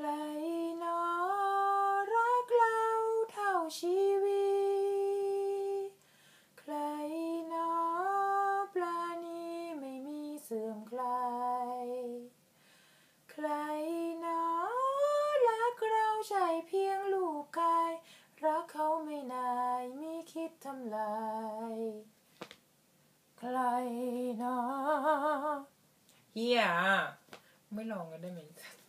รหนอรักเราเท่าชีวิตใครหนอปลานี้ไม่มีเสื่อมคลายใครหนอรักเราใช่เพียงลูกกายรักเขาไม่นายมิคิดทำลายใครหนอเฮียไม่ลองกันได้ไหม